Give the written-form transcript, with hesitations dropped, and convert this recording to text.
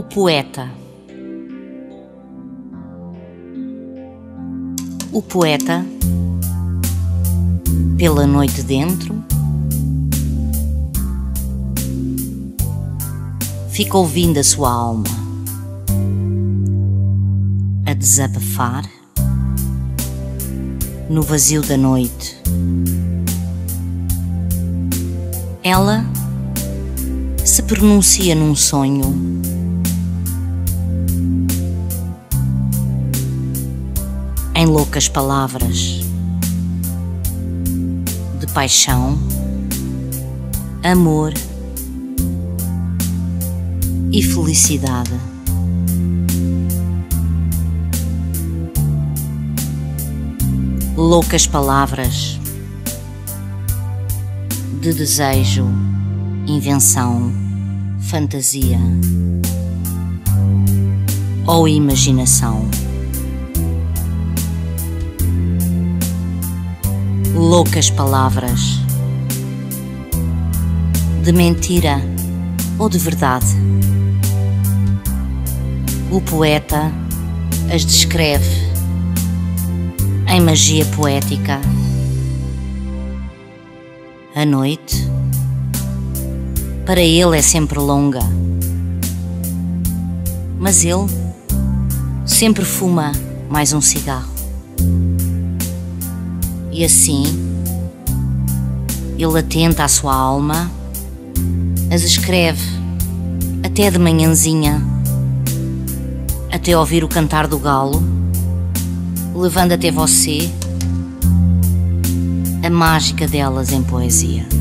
O poeta. O poeta, pela noite dentro, fica ouvindo a sua alma a desabafar no vazio da noite. Ela se pronuncia num sonho, em loucas palavras de paixão, amor e felicidade. Loucas palavras de desejo, invenção, fantasia ou imaginação. Loucas palavras de mentira ou de verdade. O poeta as descreve em magia poética. A noite, para ele, é sempre longa, mas ele sempre fuma mais um cigarro. E assim, ele atenta à sua alma, as escreve até de manhãzinha, até ouvir o cantar do galo, levando até você a mágica delas em poesia.